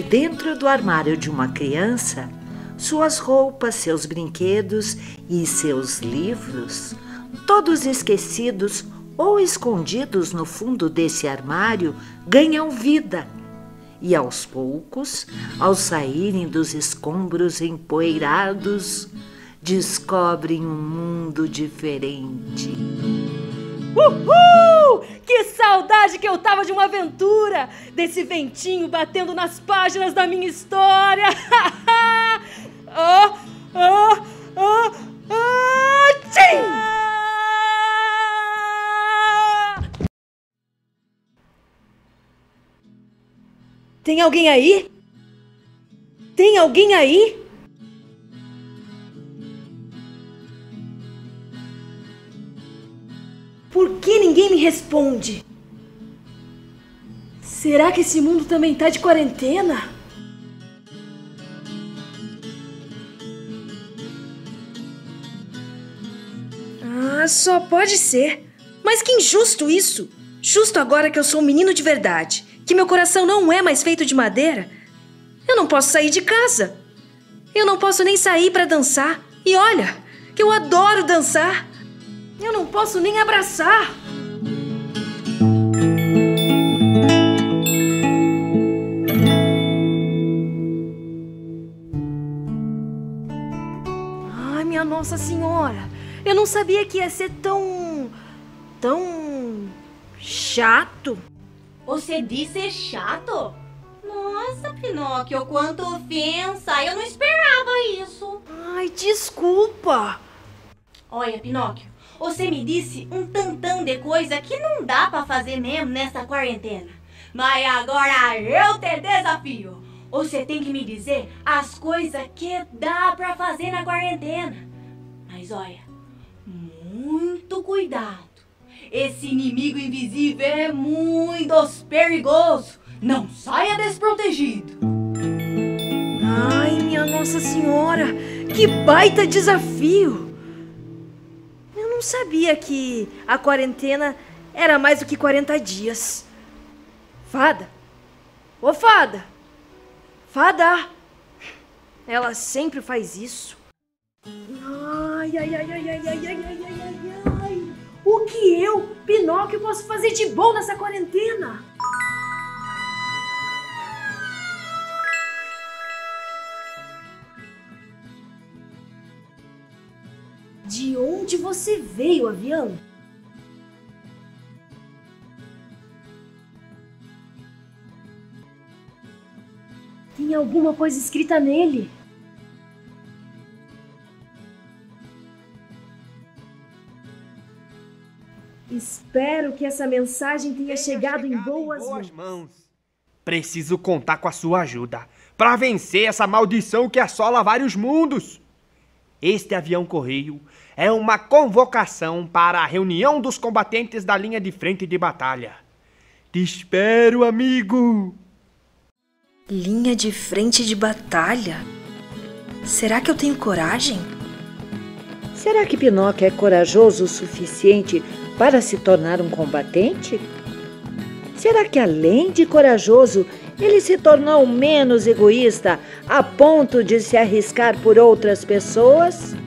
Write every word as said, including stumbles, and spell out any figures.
dentro do armário de uma criança, suas roupas, seus brinquedos e seus livros, todos esquecidos ou escondidos no fundo desse armário, ganham vida. E aos poucos, ao saírem dos escombros empoeirados, descobrem um mundo diferente. Uhul! Que saudade que eu tava de uma aventura! Desse ventinho batendo nas páginas da minha história! Ah, ah, ah, ah, tchim! Tem alguém aí? Tem alguém aí? Por que ninguém me responde? Será que esse mundo também tá de quarentena? Ah, só pode ser. Mas que injusto isso! Justo agora que eu sou um menino de verdade, que meu coração não é mais feito de madeira, eu não posso sair de casa. Eu não posso nem sair para dançar. E olha, que eu adoro dançar. Eu não posso nem abraçar. Ai, minha Nossa Senhora. Eu não sabia que ia ser tão... tão... chato. Você disse chato? Nossa, Pinóquio, quanta ofensa! Eu não esperava isso. Ai, desculpa. Olha, Pinóquio, você me disse um tantão de coisa que não dá pra fazer mesmo nessa quarentena. Mas agora eu te desafio. Você tem que me dizer as coisas que dá pra fazer na quarentena. Mas olha, muito cuidado. Esse inimigo invisível é muito perigoso. Não saia desprotegido. Ai, minha Nossa Senhora, que baita desafio. Eu não sabia que a quarentena era mais do que quarenta dias. Fada? Ô, Fada! Fada! Ela sempre faz isso. Ai, ai, ai, ai, ai, ai, ai, ai, ai, ai. O que eu, Pinóquio, posso fazer de bom nessa quarentena? De onde você veio, avião? Tem alguma coisa escrita nele? Espero que essa mensagem tenha chegado em boas, em boas mãos. mãos. Preciso contar com a sua ajuda para vencer essa maldição que assola vários mundos. Este avião correio é uma convocação para a reunião dos combatentes da linha de frente de batalha. Te espero, amigo! Linha de frente de batalha? Será que eu tenho coragem? Será que Pinóquio é corajoso o suficiente para se tornar um combatente? Será que, além de corajoso, ele se tornou menos egoísta a ponto de se arriscar por outras pessoas?